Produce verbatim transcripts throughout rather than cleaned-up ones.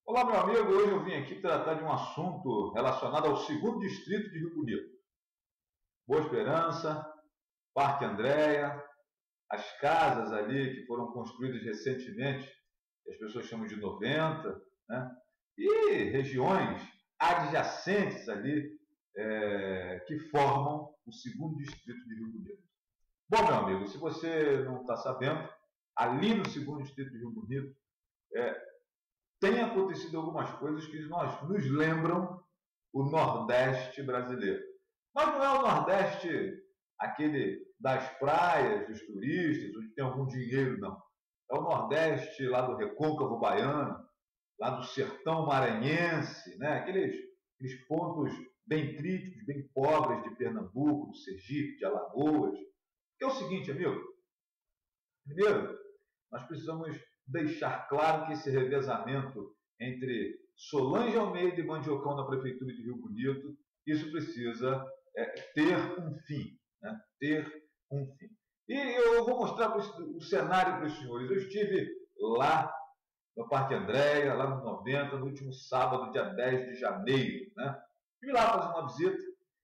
Olá, meu amigo. Hoje eu vim aqui tratar de um assunto relacionado ao segundo distrito de Rio Bonito. Boa Esperança, Parque Andréia, as casas ali que foram construídas recentemente, que as pessoas chamam de noventa, né? E regiões adjacentes ali é, que formam o segundo distrito de Rio Bonito. Bom, meu amigo, se você não está sabendo, ali no segundo distrito de Rio Bonito, é, tem acontecido algumas coisas que nós, nos lembram o Nordeste brasileiro. Mas não é o Nordeste aquele das praias, dos turistas, onde tem algum dinheiro, não. É o Nordeste lá do Recôncavo Baiano, lá do Sertão Maranhense, né? aqueles, aqueles pontos bem críticos, bem pobres de Pernambuco, do Sergipe, de Alagoas. Que é o seguinte, amigo. Primeiro, nós precisamos deixar claro que esse revezamento entre Solange Almeida e Mandiocão na Prefeitura de Rio Bonito, isso precisa é, ter um fim. Né? Ter um fim. E eu vou mostrar o cenário para os senhores. Eu estive lá no Parque Andréia, lá no noventa, no último sábado, dia dez de janeiro. Né? Fui lá fazer uma visita.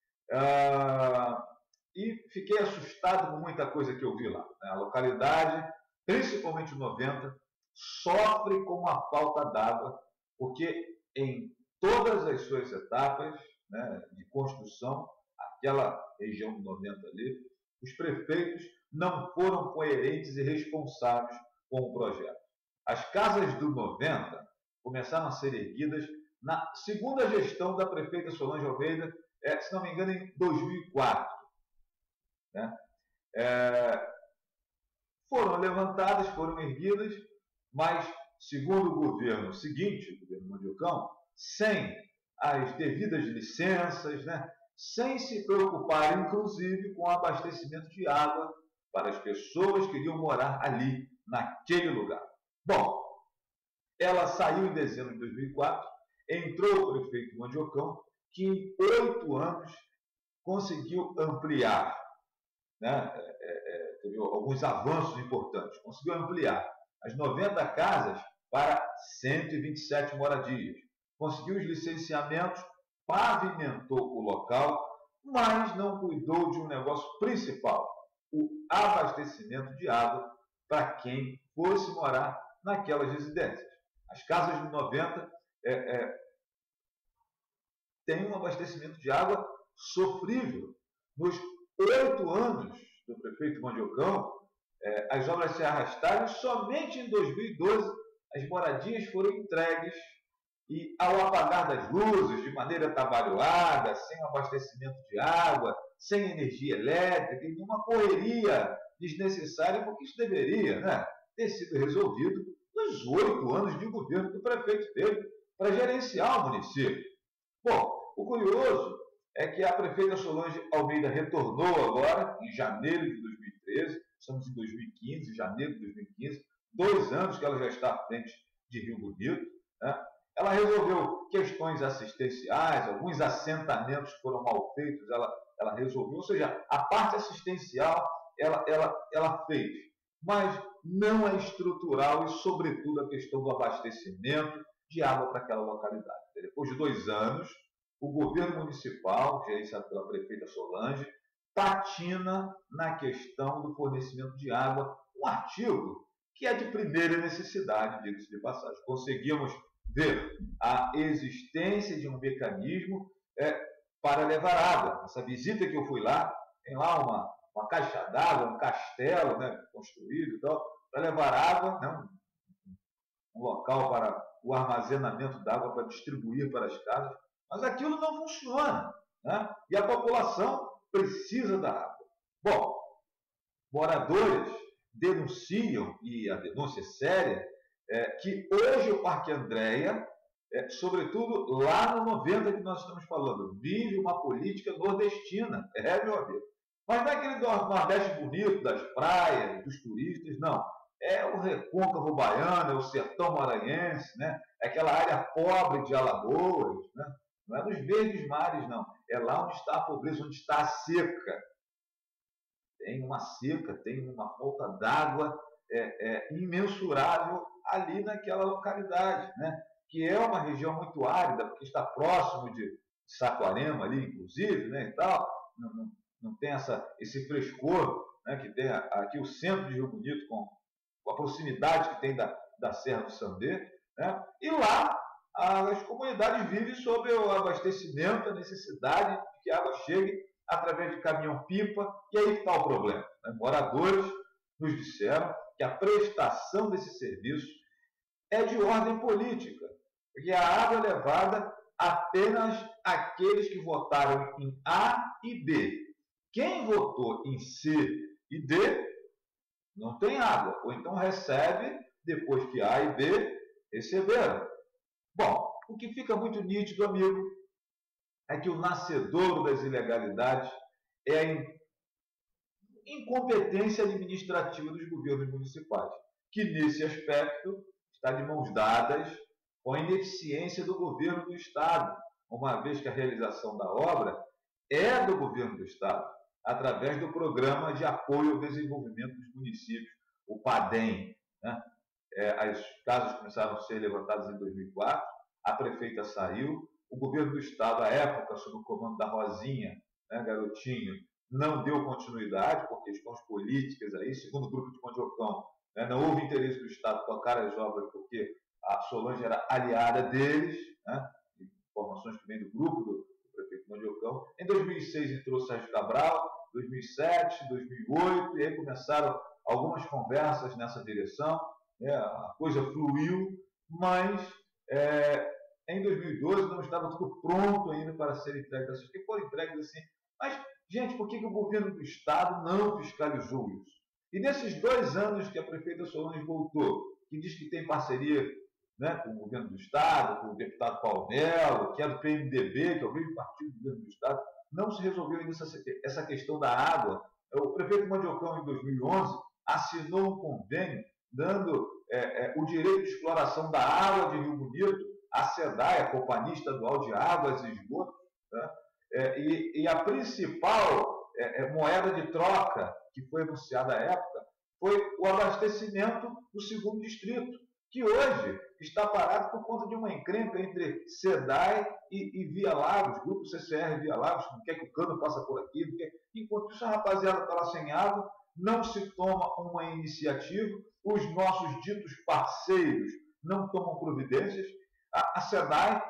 Ah, e fiquei assustado com muita coisa que eu vi lá. Né? A localidade, principalmente o noventa, sofre com uma falta d'água, porque em todas as suas etapas, né, de construção, aquela região do noventa ali, os prefeitos não foram coerentes e responsáveis com o projeto. As casas do noventa começaram a ser erguidas na segunda gestão da prefeita Solange Almeida, é, se não me engano, em dois mil e quatro. Né? É, foram levantadas, foram erguidas, mas, segundo o governo seguinte, o governo Mandiocão, sem as devidas licenças, né? sem se preocupar, inclusive, com o abastecimento de água para as pessoas que iriam morar ali, naquele lugar. Bom, ela saiu em dezembro de dois mil e quatro, entrou o prefeito Mandiocão, que em oito anos conseguiu ampliar, né, é, é, teve alguns avanços importantes. Conseguiu ampliar as noventa casas para cento e vinte e sete moradias. Conseguiu os licenciamentos, pavimentou o local, mas não cuidou de um negócio principal, o abastecimento de água para quem fosse morar naquelas residências. As casas de noventa é, é, têm um abastecimento de água sofrível. Nos oito anos do prefeito Mandiocão, eh, as obras se arrastaram e somente em dois mil e doze as moradias foram entregues e, ao apagar das luzes, de maneira atabalhoada, sem abastecimento de água, sem energia elétrica, e numa correria desnecessária, porque isso deveria, né, ter sido resolvido nos oito anos de governo que o prefeito teve para gerenciar o município. Bom, o curioso é que a prefeita Solange Almeida retornou agora, em janeiro de dois mil e treze, estamos em dois mil e quinze, janeiro de dois mil e quinze, dois anos que ela já está à frente de Rio Bonito. Né? Ela resolveu questões assistenciais, alguns assentamentos foram mal feitos, ela, ela resolveu, ou seja, a parte assistencial ela, ela, ela fez, mas não é estrutural e, sobretudo, a questão do abastecimento de água para aquela localidade. Depois de dois anos, o governo municipal, gerenciado pela prefeita Solange, patina na questão do fornecimento de água, um artigo que é de primeira necessidade, diga-se de passagem. Conseguimos ver a existência de um mecanismo é, para levar água. Essa visita que eu fui lá, tem lá uma, uma caixa d'água, um castelo, né, construído e tal, para levar água, né, um, um local para o armazenamento d'água para distribuir para as casas. Mas aquilo não funciona, né? E a população precisa da água. Bom, moradores denunciam, e a denúncia é séria, é, que hoje o Parque Andréia, é, sobretudo lá no noventa que nós estamos falando, vive uma política nordestina. É, meu amigo. Mas não é aquele Nordeste bonito, das praias, dos turistas, não. É o Recôncavo Baiano, é o Sertão Maranhense, né? É aquela área pobre de Alagoas, né? Não é nos verdes mares, não. É lá onde está a pobreza, onde está a seca. Tem uma seca, tem uma falta d'água é, é, imensurável ali naquela localidade, né? que é uma região muito árida, porque está próximo de Saquarema ali, inclusive, né, e tal, não, não, não tem essa, esse frescor, né, que tem aqui o centro de Rio Bonito, com, com a proximidade que tem da, da Serra do Sandê, né, e lá as comunidades vivem sob o abastecimento, a necessidade de que a água chegue através de caminhão-pipa, e aí está o problema. Né? Moradores nos disseram que a prestação desse serviço é de ordem política, porque a água é levada apenas àqueles que votaram em A e B. Quem votou em C e D não tem água, ou então recebe depois que A e B receberam. Bom, o que fica muito nítido, amigo, é que o nascedouro das ilegalidades é a incompetência administrativa dos governos municipais, que nesse aspecto está de mãos dadas com a ineficiência do governo do Estado, uma vez que a realização da obra é do governo do Estado, através do Programa de Apoio ao Desenvolvimento dos Municípios, o PADEM. Né? É, as casas começaram a ser levantadas em dois mil e quatro, a prefeita saiu, o governo do Estado, à época, sob o comando da Rosinha, né, garotinho, não deu continuidade por questões políticas, aí, segundo o grupo de Mandiocão, né, não houve interesse do Estado tocar as obras porque a Solange era aliada deles, né, informações que vêm do grupo do, do prefeito Mandiocão. Em dois mil e seis entrou Sérgio Cabral, dois mil e sete, dois mil e oito, e aí começaram algumas conversas nessa direção, né, a coisa fluiu, mas é, em dois mil e doze não estava tudo pronto ainda para ser entregue, porque foram entregues assim. Mas, gente, por que, que o governo do Estado não fiscalizou isso? E nesses dois anos que a prefeita Solange voltou, que diz que tem parceria, né, com o governo do Estado, com o deputado Paulo Melo, que é do P M D B, que é o mesmo partido do governo do Estado, não se resolveu ainda essa, essa questão da água. O prefeito Mandiocão, em dois mil e onze, assinou um convênio dando é, é, o direito de exploração da água de Rio Bonito à SEDAI, a Companhia Estadual de Águas e Esgotos, né? é, e, e a principal é, é, moeda de troca que foi anunciada à época foi o abastecimento do segundo distrito, que hoje está parado por conta de uma encrenca entre SEDAI e, e Via Lagos, Grupo C C R Via Lagos, não quer que o cano passe por aqui, não quer... enquanto isso a rapaziada está lá sem água, não se toma uma iniciativa, os nossos ditos parceiros não tomam providências, a, a SEDAI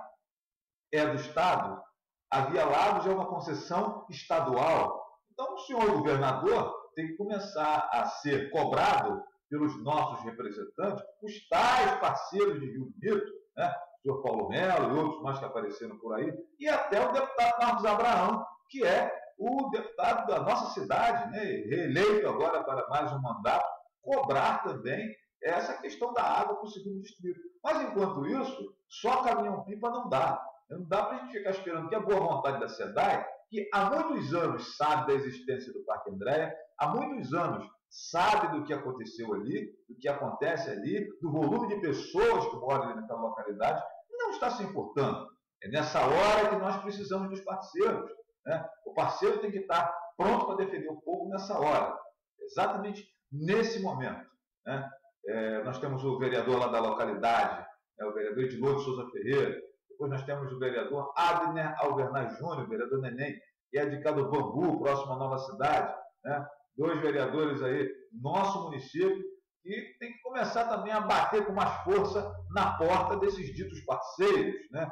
é do Estado, a Via Lagos é uma concessão estadual. Então o senhor governador tem que começar a ser cobrado pelos nossos representantes, os tais parceiros de Rio Bonito, né? O senhor Paulo Melo e outros mais que apareceram por aí, e até o deputado Marcos Abraão, que é o deputado da nossa cidade, né? Reeleito agora para mais um mandato, cobrar também essa questão da água para o segundo distrito. Mas, enquanto isso, só caminhão-pipa não dá. Não dá para a gente ficar esperando que a boa vontade da SEDAI, que há muitos anos sabe da existência do Parque Andréa, há muitos anos sabe do que aconteceu ali, do que acontece ali, do volume de pessoas que moram ali naquela localidade, não está se importando. É nessa hora que nós precisamos dos parceiros. Né? O parceiro tem que estar pronto para defender o povo nessa hora, exatamente nesse momento. Né? É, nós temos o vereador lá da localidade, né, o vereador Edilor de Souza Ferreira, depois nós temos o vereador Abner Albernaz Júnior, vereador Neném, que é de Cado Bambu, próximo à Nova Cidade, né? Dois vereadores aí, nosso município, e tem que começar também a bater com mais força na porta desses ditos parceiros, né?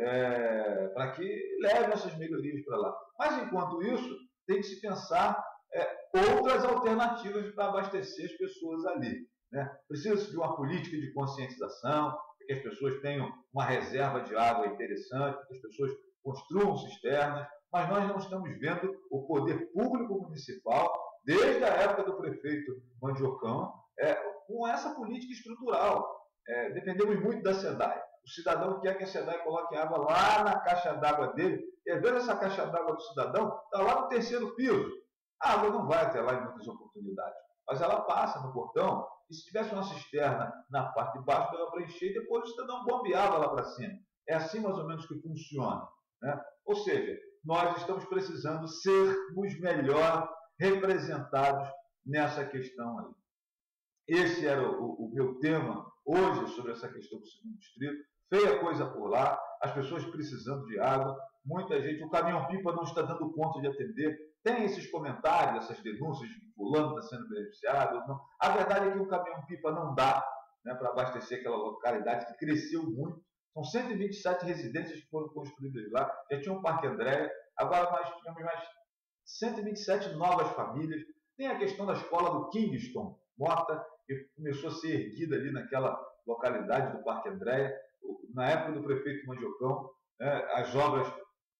É, para que levem essas melhorias para lá. Mas, enquanto isso, tem que se pensar é, outras alternativas para abastecer as pessoas ali. Né? Precisa-se de uma política de conscientização, para que as pessoas tenham uma reserva de água interessante, para que as pessoas construam cisternas, mas nós não estamos vendo o poder público municipal, desde a época do prefeito Mandiocão, é, com essa política estrutural. É, dependemos muito da SEDAI. O cidadão quer que a SEDAI coloque água lá na caixa d'água dele, e às vezes essa caixa d'água do cidadão está lá no terceiro piso. A água não vai até lá em muitas oportunidades, mas ela passa no portão, e se tivesse uma cisterna na parte de baixo, ela preencher e depois o cidadão bombeava lá para cima. É assim mais ou menos que funciona. Né? Ou seja, nós estamos precisando sermos melhor representados nessa questão aí. Esse era o, o meu tema hoje sobre essa questão do segundo distrito. Feia coisa por lá, as pessoas precisando de água, muita gente, o caminhão-pipa não está dando conta de atender. Tem esses comentários, essas denúncias de que fulano está sendo beneficiado. Não. A verdade é que o caminhão-pipa não dá, né, para abastecer aquela localidade que cresceu muito. São cento e vinte e sete residências que foram construídas lá. Já tinha um Parque Andréia, agora nós tivemos mais cento e vinte e sete novas famílias. Tem a questão da escola do Kingston Mota, que começou a ser erguida ali naquela localidade do Parque Andréia. Na época do prefeito Mandiocão, né, as obras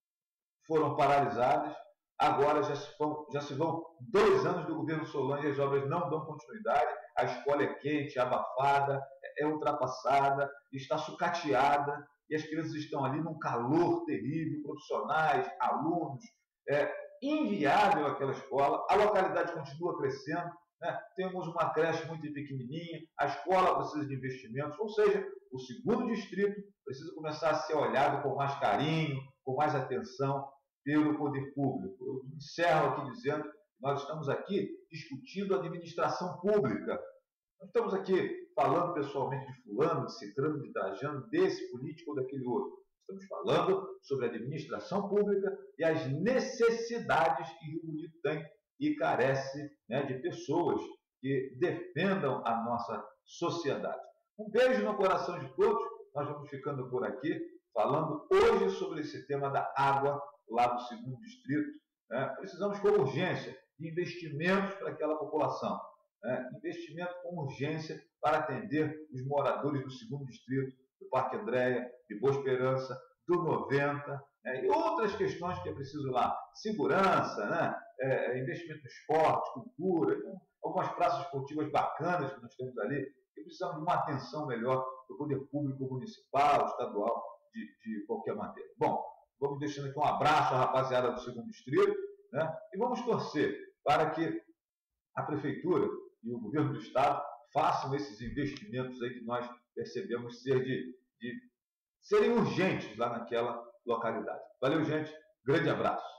foram paralisadas. Agora já se, vão, já se vão dois anos do governo Solange e as obras não dão continuidade. A escola é quente, abafada, é ultrapassada, está sucateada e as crianças estão ali num calor terrível, profissionais, alunos, é inviável aquela escola. A localidade continua crescendo, né? Temos uma creche muito pequenininha, a escola precisa de investimentos, ou seja, o segundo distrito precisa começar a ser olhado com mais carinho, com mais atenção pelo poder público. Eu encerro aqui dizendo que nós estamos aqui discutindo a administração pública. Nós estamos aqui falando pessoalmente de fulano, de ciclano, de trajano, desse político ou daquele outro. Estamos falando sobre a administração pública e as necessidades que Rio Bonito tem e carece, né, de pessoas que defendam a nossa sociedade. Um beijo no coração de todos. Nós vamos ficando por aqui, falando hoje sobre esse tema da água lá do segundo distrito. Né? Precisamos com urgência de investimentos para aquela população. Né? Investimento com urgência para atender os moradores do segundo distrito, do Parque Andréia, de Boa Esperança, do noventa, né? E outras questões que é preciso lá. Segurança, né? É, investimento no esporte, cultura, então, algumas praças esportivas bacanas que nós temos ali, que precisam de uma atenção melhor do poder público municipal, estadual, de, de qualquer maneira. Bom, vamos deixando aqui um abraço à rapaziada do segundo distrito, né? E vamos torcer para que a prefeitura e o governo do estado façam esses investimentos aí que nós percebemos ser de, de serem urgentes lá naquela localidade. Valeu, gente. Grande abraço.